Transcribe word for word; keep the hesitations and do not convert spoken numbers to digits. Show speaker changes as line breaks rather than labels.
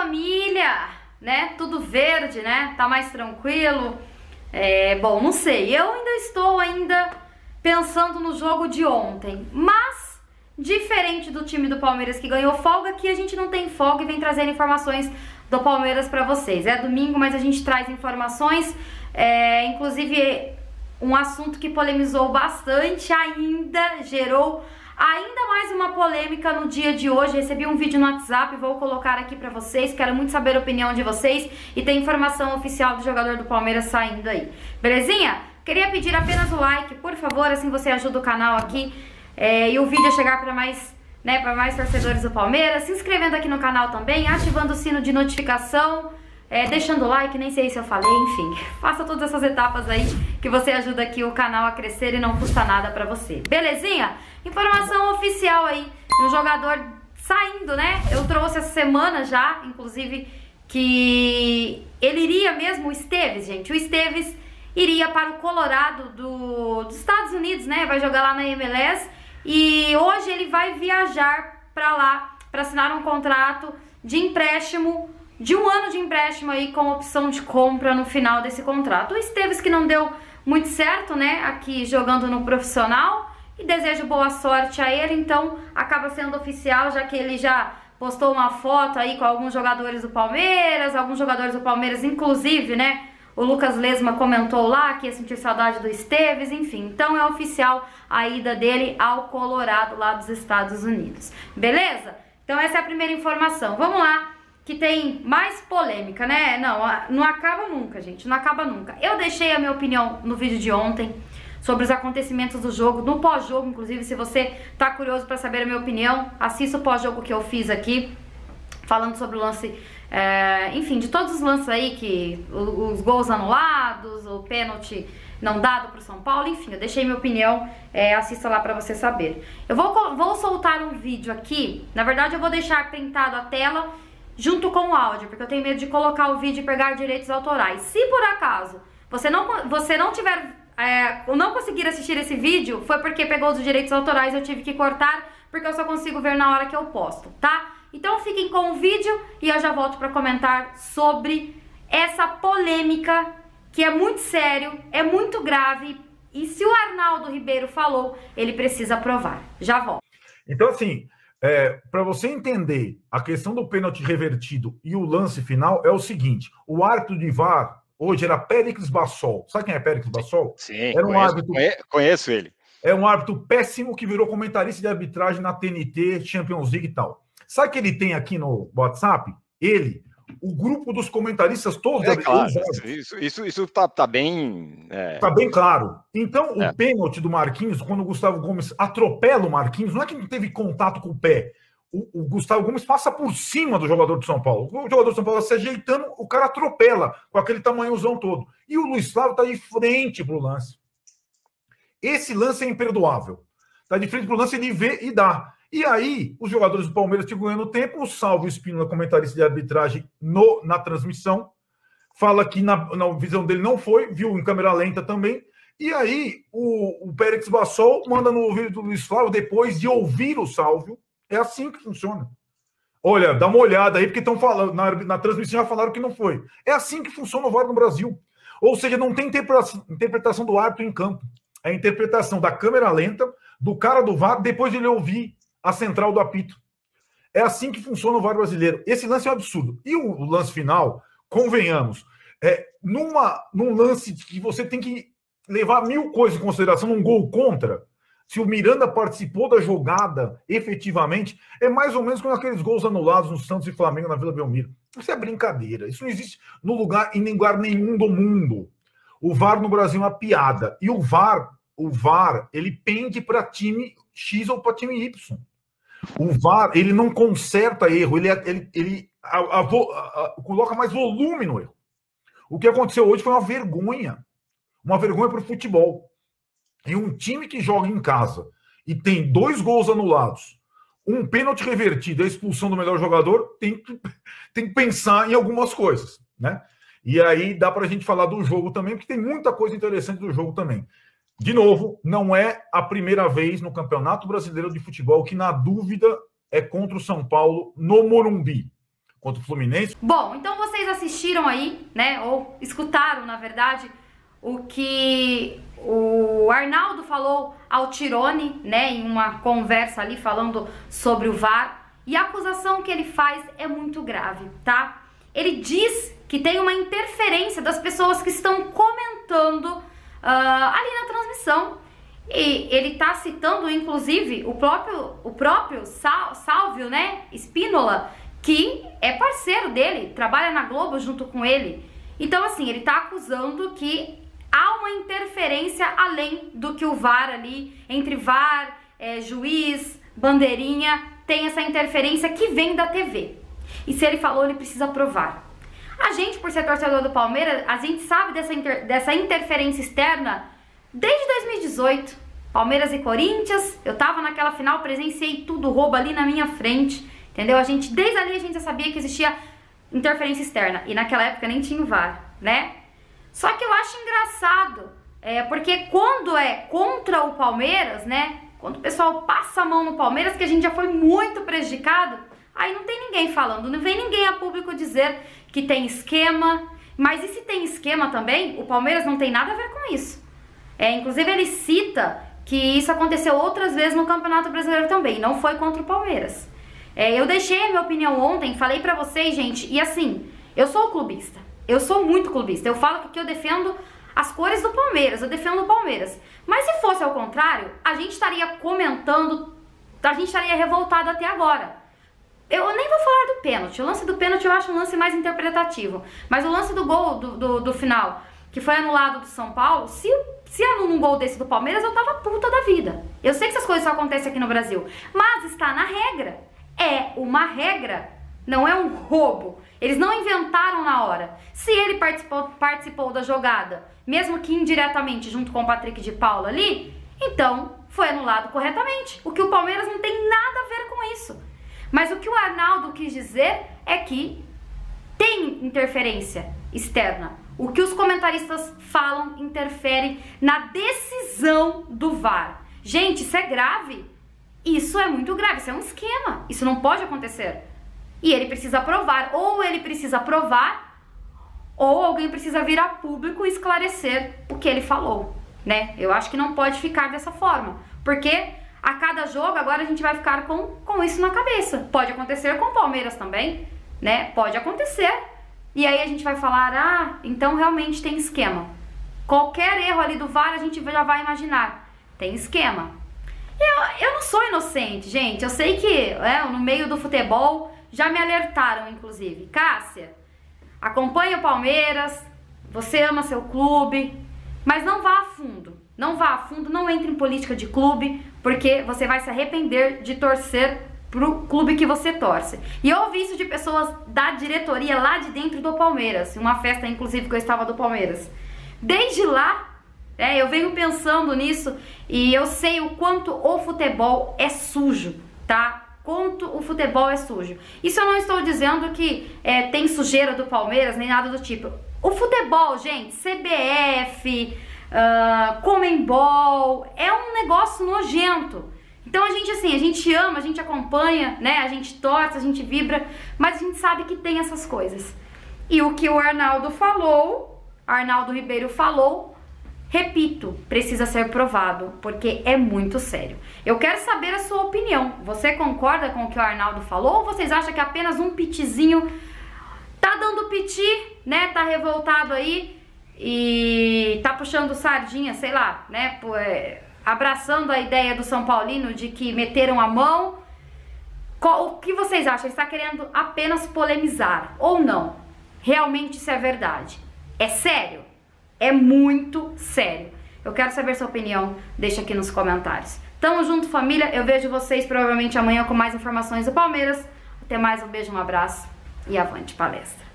família, né? Tudo verde, né? Tá mais tranquilo. É, bom, não sei. Eu ainda estou ainda pensando no jogo de ontem, mas diferente do time do Palmeiras que ganhou folga, aqui a gente não tem folga e vem trazendo informações do Palmeiras para vocês. É domingo, mas a gente traz informações, é, inclusive um assunto que polemizou bastante ainda, gerou ainda mais uma polêmica no dia de hoje. Recebi um vídeo no WhatsApp, vou colocar aqui pra vocês, quero muito saber a opinião de vocês e tem informação oficial do jogador do Palmeiras saindo aí. Belezinha? Queria pedir apenas o like, por favor, assim você ajuda o canal aqui é, e o vídeo a chegar para mais, né, para mais torcedores do Palmeiras, se inscrevendo aqui no canal também, ativando o sino de notificação, É, deixando o like, nem sei se eu falei, enfim, faça todas essas etapas aí que você ajuda aqui o canal a crescer e não custa nada pra você. Belezinha? Informação oficial aí, um jogador saindo, né? Eu trouxe essa semana já, inclusive, que ele iria mesmo, o Esteves, gente, o Esteves iria para o Colorado do, dos Estados Unidos, né? Vai jogar lá na M L S e hoje ele vai viajar pra lá pra assinar um contrato de empréstimo de um ano de empréstimo aí com opção de compra no final desse contrato. O Esteves que não deu muito certo, né, aqui jogando no profissional, e desejo boa sorte a ele, então acaba sendo oficial, já que ele já postou uma foto aí com alguns jogadores do Palmeiras, alguns jogadores do Palmeiras, inclusive, né, o Lucas Lesma comentou lá que ia sentir saudade do Esteves, enfim, então é oficial a ida dele ao Colorado lá dos Estados Unidos. Beleza? Então essa é a primeira informação. Vamos lá, que tem mais polêmica, né? Não, não acaba nunca, gente, não acaba nunca. Eu deixei a minha opinião no vídeo de ontem sobre os acontecimentos do jogo, no pós-jogo, inclusive, se você tá curioso para saber a minha opinião, assista o pós-jogo que eu fiz aqui, falando sobre o lance, é, enfim, de todos os lances aí, que os gols anulados, o pênalti não dado pro São Paulo, enfim, eu deixei minha opinião, é, assista lá pra você saber. Eu vou, vou soltar um vídeo aqui, na verdade eu vou deixar printado a tela junto com o áudio, porque eu tenho medo de colocar o vídeo e pegar direitos autorais. Se por acaso você não, você não tiver, é, ou não conseguir assistir esse vídeo, foi porque pegou os direitos autorais, eu tive que cortar, porque eu só consigo ver na hora que eu posto, tá? Então fiquem com o vídeo e eu já volto pra comentar sobre essa polêmica, que é muito sério, é muito grave, e se o Arnaldo Ribeiro falou, ele precisa provar. Já volto.
Então assim, É, para você entender a questão do pênalti revertido e o lance final, é o seguinte: o árbitro de V A R hoje era Péricles Bassol. Sabe quem é Péricles Bassol?
Sim,
era um
conheço,
árbitro,
conheço ele.
É um árbitro péssimo que virou comentarista de arbitragem na T N T, Champions League e tal. Sabe o que ele tem aqui no WhatsApp? Ele, o grupo dos comentaristas todos.
É,
da...
claro, isso, isso, isso tá, tá bem... É...
Tá bem claro. Então, o
é.
pênalti do Marquinhos, quando o Gustavo Gomes atropela o Marquinhos, não é que não teve contato com o pé. O, o Gustavo Gomes passa por cima do jogador de São Paulo. O jogador de São Paulo se ajeitando, o cara atropela com aquele tamanhozão todo. E o Luiz Flávio tá de frente pro lance. Esse lance é imperdoável. Tá de frente pro lance, ele vê e dá. E aí, os jogadores do Palmeiras ficam ganhando tempo. O Salvo Espínola, comentarista de arbitragem no, na transmissão, fala que na, na visão dele não foi, viu em câmera lenta também. E aí, o, o Péricles Bassol manda no ouvido do Luiz Flávio, depois de ouvir o Salvio. É assim que funciona. Olha, dá uma olhada aí, porque estão falando, na, na transmissão já falaram que não foi. É assim que funciona o V A R no Brasil. Ou seja, não tem interpretação, interpretação do árbitro em campo. É a interpretação da câmera lenta, do cara do V A R, depois de ele ouvir a central do apito. É assim que funciona o V A R brasileiro. Esse lance é um absurdo. E o, o lance final, convenhamos, é numa, num lance que você tem que levar mil coisas em consideração, num gol contra, se o Miranda participou da jogada efetivamente, é mais ou menos como aqueles gols anulados no Santos e Flamengo na Vila Belmiro. Isso é brincadeira. Isso não existe no lugar, em lugar nenhum do mundo. O V A R no Brasil é uma piada. E o V A R, o V A R, ele pende para time X ou para time Y. O V A R, ele não conserta erro, ele, ele, ele a, a, a, a, coloca mais volume no erro. O que aconteceu hoje foi uma vergonha. Uma vergonha para o futebol. E um time que joga em casa e tem dois gols anulados, um pênalti revertido, a expulsão do melhor jogador, tem que, tem que pensar em algumas coisas, né? E aí dá para a gente falar do jogo também, porque tem muita coisa interessante do jogo também. De novo, não é a primeira vez no Campeonato Brasileiro de Futebol que, na dúvida, é contra o São Paulo no Morumbi. contra o Fluminense.
Bom, então vocês assistiram aí, né, ou escutaram, na verdade, o que o Arnaldo falou ao Tirone, né, em uma conversa ali falando sobre o V A R, e a acusação que ele faz é muito grave, tá? Ele diz que tem uma interferência das pessoas que estão comentando uh, ali na transmissão. E ele tá citando, inclusive, o próprio, o próprio Sal, Salvio, né, Spínola, que é parceiro dele, trabalha na Globo junto com ele. Então, assim, ele tá acusando que há uma interferência além do que o V A R ali, entre V A R, é, juiz, bandeirinha, tem essa interferência que vem da T V. E se ele falou, ele precisa provar. A gente, por ser torcedor do Palmeiras, a gente sabe dessa, inter, dessa interferência externa desde dois mil e dezoito. Palmeiras e Corinthians, eu tava naquela final, presenciei tudo, roubo ali na minha frente, entendeu? A gente, desde ali a gente já sabia que existia interferência externa, e naquela época nem tinha o V A R, né? Só que eu acho engraçado, é, porque quando é contra o Palmeiras, né, quando o pessoal passa a mão no Palmeiras, que a gente já foi muito prejudicado, aí não tem ninguém falando, não vem ninguém a público dizer que tem esquema. Mas e se tem esquema também, o Palmeiras não tem nada a ver com isso. É, inclusive ele cita que isso aconteceu outras vezes no Campeonato Brasileiro também, não foi contra o Palmeiras. É, eu deixei a minha opinião ontem, falei pra vocês, gente, e assim, eu sou clubista, eu sou muito clubista, eu falo que aqui eu defendo as cores do Palmeiras, eu defendo o Palmeiras. Mas se fosse ao contrário, a gente estaria comentando, a gente estaria revoltado até agora. Eu nem vou falar do pênalti, o lance do pênalti eu acho um lance mais interpretativo, mas o lance do gol do, do, do final, que foi anulado do São Paulo, se, se anula um gol desse do Palmeiras, eu tava puta da vida. Eu sei que essas coisas só acontecem aqui no Brasil, mas está na regra. É uma regra, não é um roubo. Eles não inventaram na hora. Se ele participou, participou da jogada, mesmo que indiretamente junto com o Patrick de Paula ali, então foi anulado corretamente. O que o Palmeiras não tem nada a ver com isso. Mas o que o Arnaldo quis dizer é que tem interferência externa. O que os comentaristas falam interfere na decisão do V A R. Gente, isso é grave. Isso é muito grave, isso é um esquema. Isso não pode acontecer. E ele precisa provar. Ou ele precisa provar, ou alguém precisa vir a público e esclarecer o que ele falou, né? Eu acho que não pode ficar dessa forma. Porque a cada jogo agora a gente vai ficar com, com isso na cabeça. Pode acontecer com o Palmeiras também, né? Pode acontecer. E aí a gente vai falar, ah, então realmente tem esquema. Qualquer erro ali do V A R a gente já vai imaginar. Tem esquema. Eu, eu não sou inocente, gente. Eu sei que é, no meio do futebol já me alertaram, inclusive. Cássia, acompanhe o Palmeiras, você ama seu clube, mas não vá a fundo. Não vá a fundo, não entre em política de clube, porque você vai se arrepender de torcer pro clube que você torce. E eu ouvi isso de pessoas da diretoria lá de dentro do Palmeiras, uma festa inclusive que eu estava do Palmeiras. Desde lá, é, eu venho pensando nisso e eu sei o quanto o futebol é sujo, tá? Quanto o futebol é sujo. Isso eu não estou dizendo que é, tem sujeira do Palmeiras, nem nada do tipo. O futebol, gente, C B F, uh, Comembol, é um negócio nojento. Então a gente assim, a gente ama, a gente acompanha, né? A gente torce, a gente vibra, mas a gente sabe que tem essas coisas. E o que o Arnaldo falou, Arnaldo Ribeiro falou, repito, precisa ser provado, porque é muito sério. Eu quero saber a sua opinião. Você concorda com o que o Arnaldo falou ou vocês acham que apenas um pitizinho tá dando piti, né? Tá revoltado aí e tá puxando sardinha, sei lá, né? Abraçando a ideia do São Paulino de que meteram a mão. O que vocês acham? Ele está querendo apenas polemizar ou não? Realmente isso é verdade? É sério? É muito sério. Eu quero saber sua opinião, deixa aqui nos comentários. Tamo junto, família. Eu vejo vocês provavelmente amanhã com mais informações do Palmeiras. Até mais, um beijo, um abraço e avante palestra.